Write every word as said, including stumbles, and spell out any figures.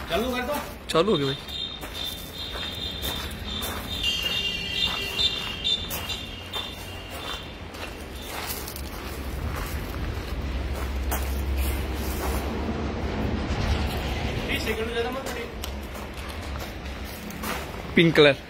चालू कर दो। चालू हो गया भाई। Pink colour.